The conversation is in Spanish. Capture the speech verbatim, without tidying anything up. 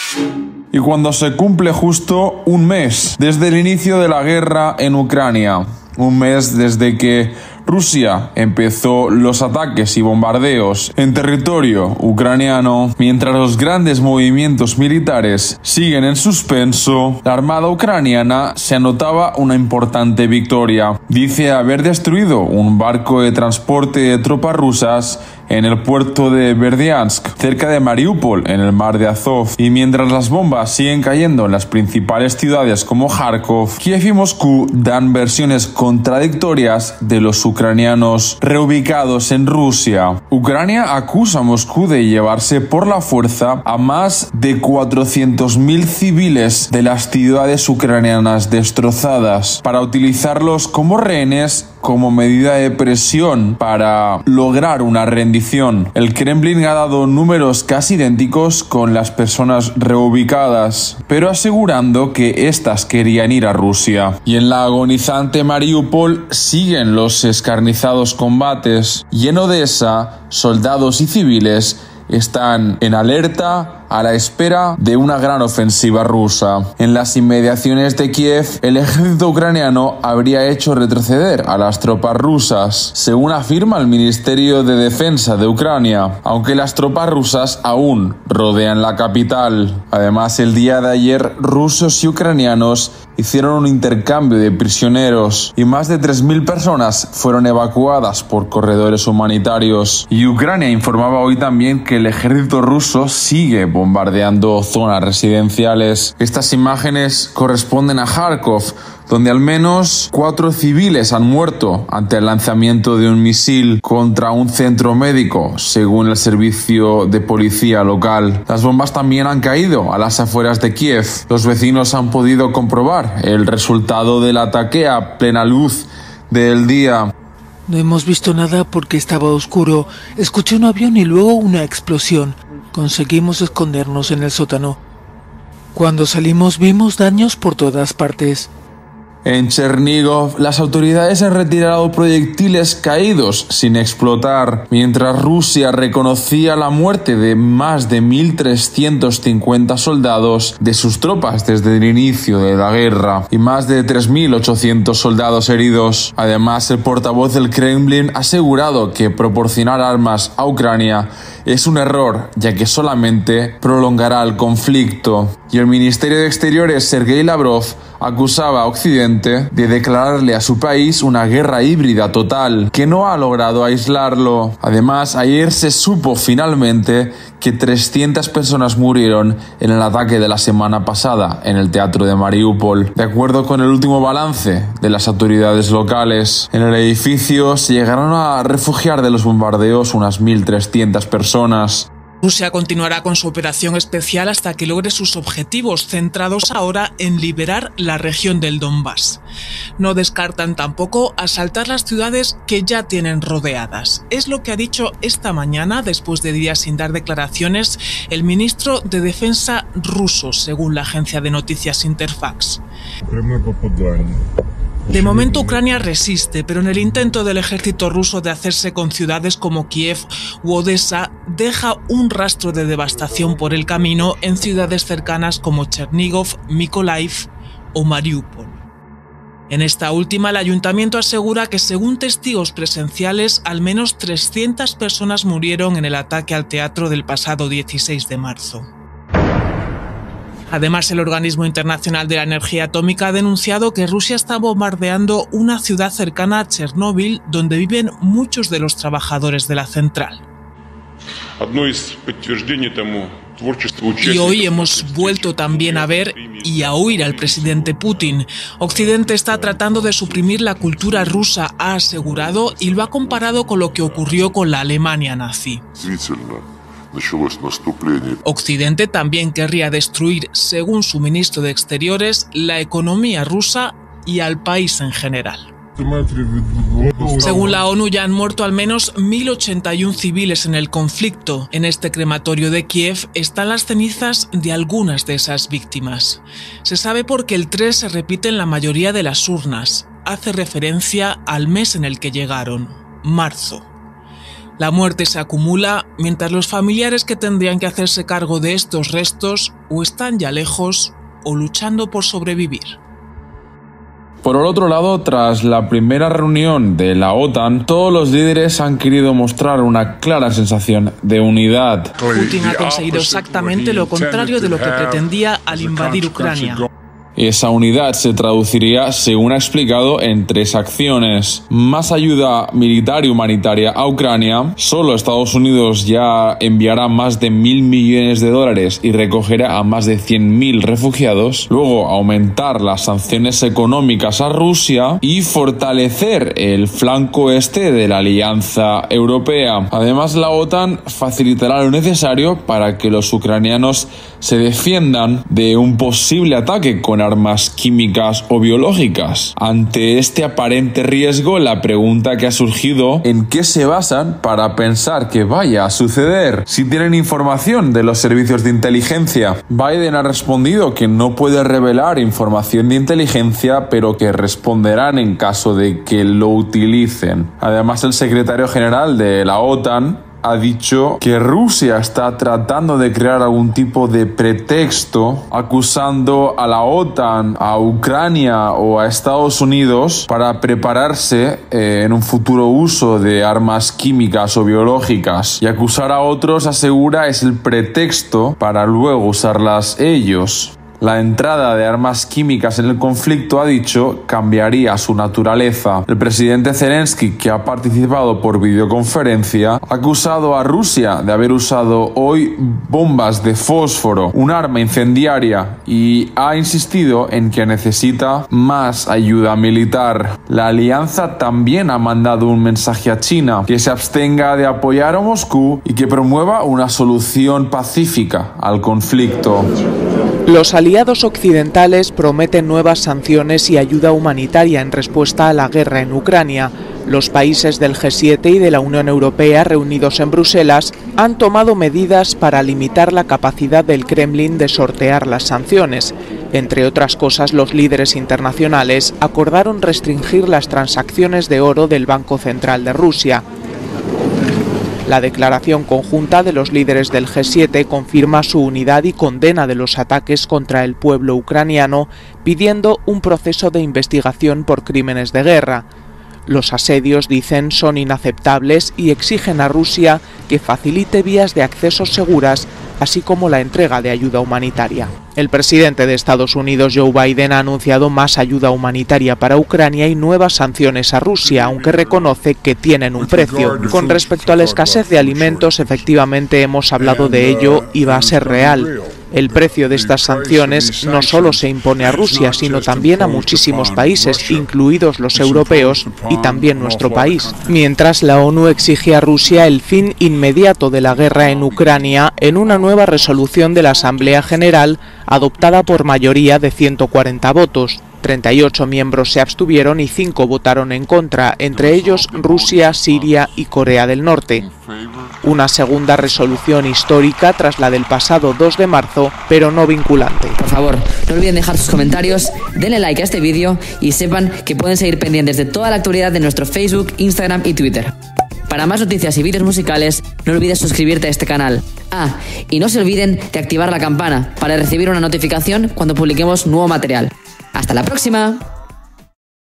Y cuando se cumple justo un mes desde el inicio de la guerra en Ucrania, un mes desde que Rusia empezó los ataques y bombardeos en territorio ucraniano, mientras los grandes movimientos militares siguen en suspenso, la armada ucraniana se anotaba una importante victoria. Dice haber destruido un barco de transporte de tropas rusas en el puerto de Berdyansk, cerca de Mariupol, en el mar de Azov. Y mientras las bombas siguen cayendo en las principales ciudades como Kharkov, Kiev y Moscú dan versiones contradictorias de los ucranianos reubicados en Rusia. Ucrania acusa a Moscú de llevarse por la fuerza a más de cuatrocientos mil civiles de las ciudades ucranianas destrozadas para utilizarlos como rehenes como medida de presión para lograr una rendición. El Kremlin ha dado números casi idénticos con las personas reubicadas, pero asegurando que éstas querían ir a Rusia. Y en la agonizante Mariupol siguen los escarnizados combates, y en Odessa, soldados y civiles están en alerta a la espera de una gran ofensiva rusa. En las inmediaciones de Kiev, el ejército ucraniano habría hecho retroceder a las tropas rusas, según afirma el Ministerio de Defensa de Ucrania, aunque las tropas rusas aún rodean la capital. Además, el día de ayer, rusos y ucranianos hicieron un intercambio de prisioneros y más de tres mil personas fueron evacuadas por corredores humanitarios. Y Ucrania informaba hoy también que el ejército ruso sigue bombardeando zonas residenciales. Estas imágenes corresponden a Kharkov, donde al menos cuatro civiles han muerto ante el lanzamiento de un misil contra un centro médico, según el servicio de policía local. Las bombas también han caído a las afueras de Kiev. Los vecinos han podido comprobar el resultado del ataque a plena luz del día. No hemos visto nada porque estaba oscuro. Escuché un avión y luego una explosión. Conseguimos escondernos en el sótano. Cuando salimos vimos daños por todas partes. En Chernigov, las autoridades han retirado proyectiles caídos sin explotar, mientras Rusia reconocía la muerte de más de mil trescientos cincuenta soldados de sus tropas desde el inicio de la guerra y más de tres mil ochocientos soldados heridos. Además, el portavoz del Kremlin ha asegurado que proporcionar armas a Ucrania es un error, ya que solamente prolongará el conflicto. Y el Ministerio de Exteriores, Sergei Lavrov, acusaba a Occidente de declararle a su país una guerra híbrida total, que no ha logrado aislarlo. Además, ayer se supo finalmente que trescientas personas murieron en el ataque de la semana pasada en el teatro de Mariupol. De acuerdo con el último balance de las autoridades locales, en el edificio se llegaron a refugiar de los bombardeos unas mil trescientas personas. Rusia continuará con su operación especial hasta que logre sus objetivos, centrados ahora en liberar la región del Donbass. No descartan tampoco asaltar las ciudades que ya tienen rodeadas. Es lo que ha dicho esta mañana, después de días sin dar declaraciones, el ministro de Defensa ruso, según la agencia de noticias Interfax. De momento Ucrania resiste, pero en el intento del ejército ruso de hacerse con ciudades como Kiev u Odessa, deja un rastro de devastación por el camino en ciudades cercanas como Chernigov, Mykolaiv o Mariupol. En esta última, el ayuntamiento asegura que, según testigos presenciales, al menos trescientas personas murieron en el ataque al teatro del pasado dieciséis de marzo. Además, el Organismo Internacional de la Energía Atómica ha denunciado que Rusia está bombardeando una ciudad cercana a Chernóbil, donde viven muchos de los trabajadores de la central. Y hoy hemos vuelto también a ver y a oír al presidente Putin. Occidente está tratando de suprimir la cultura rusa, ha asegurado, y lo ha comparado con lo que ocurrió con la Alemania nazi. Occidente también querría destruir, según su ministro de Exteriores, la economía rusa y al país en general. Según la ONU, ya han muerto al menos mil ochenta y uno civiles en el conflicto. En este crematorio de Kiev están las cenizas de algunas de esas víctimas. Se sabe porque el tres se repite en la mayoría de las urnas. Hace referencia al mes en el que llegaron, marzo. La muerte se acumula mientras los familiares que tendrían que hacerse cargo de estos restos o están ya lejos o luchando por sobrevivir. Por el otro lado, tras la primera reunión de la OTAN, todos los líderes han querido mostrar una clara sensación de unidad. Putin ha conseguido exactamente lo contrario de lo que pretendía al invadir Ucrania. Esa unidad se traduciría, según ha explicado, en tres acciones. Más ayuda militar y humanitaria a Ucrania. Solo Estados Unidos ya enviará más de mil millones de dólares y recogerá a más de cien mil refugiados. Luego, aumentar las sanciones económicas a Rusia y fortalecer el flanco este de la Alianza Europea. Además, la OTAN facilitará lo necesario para que los ucranianos se defiendan de un posible ataque con armas químicas o biológicas. Ante este aparente riesgo, la pregunta que ha surgido: ¿en qué se basan para pensar que vaya a suceder? Si tienen información de los servicios de inteligencia. Biden ha respondido que no puede revelar información de inteligencia, pero que responderán en caso de que lo utilicen. Además, el secretario general de la OTAN ha dicho que Rusia está tratando de crear algún tipo de pretexto acusando a la OTAN, a Ucrania o a Estados Unidos para prepararse eh, en un futuro uso de armas químicas o biológicas. Y acusar a otros, asegura, es el pretexto para luego usarlas ellos. La entrada de armas químicas en el conflicto, ha dicho, cambiaría su naturaleza. El presidente Zelensky, que ha participado por videoconferencia, ha acusado a Rusia de haber usado hoy bombas de fósforo, un arma incendiaria, y ha insistido en que necesita más ayuda militar. La alianza también ha mandado un mensaje a China: que se abstenga de apoyar a Moscú y que promueva una solución pacífica al conflicto. Los aliados occidentales prometen nuevas sanciones y ayuda humanitaria en respuesta a la guerra en Ucrania. Los países del G siete y de la Unión Europea, reunidos en Bruselas, han tomado medidas para limitar la capacidad del Kremlin de sortear las sanciones. Entre otras cosas, los líderes internacionales acordaron restringir las transacciones de oro del Banco Central de Rusia. La declaración conjunta de los líderes del G siete confirma su unidad y condena de los ataques contra el pueblo ucraniano, pidiendo un proceso de investigación por crímenes de guerra. Los asedios, dicen, son inaceptables y exigen a Rusia que facilite vías de acceso seguras, así como la entrega de ayuda humanitaria. El presidente de Estados Unidos, Joe Biden, ha anunciado más ayuda humanitaria para Ucrania y nuevas sanciones a Rusia, aunque reconoce que tienen un precio. Con respecto a la escasez de alimentos, efectivamente hemos hablado de ello y va a ser real. El precio de estas sanciones no solo se impone a Rusia, sino también a muchísimos países, incluidos los europeos y también nuestro país. Mientras, la ONU exige a Rusia el fin inmediato de la guerra en Ucrania en una nueva resolución de la Asamblea General adoptada por mayoría de ciento cuarenta votos. treinta y ocho miembros se abstuvieron y cinco votaron en contra, entre ellos Rusia, Siria y Corea del Norte. Una segunda resolución histórica tras la del pasado dos de marzo, pero no vinculante. Por favor, no olviden dejar sus comentarios, denle like a este vídeo y sepan que pueden seguir pendientes de toda la actualidad de nuestro Facebook, Instagram y Twitter. Para más noticias y vídeos musicales, no olvides suscribirte a este canal. Ah, y no se olviden de activar la campana para recibir una notificación cuando publiquemos nuevo material. ¡Hasta la próxima!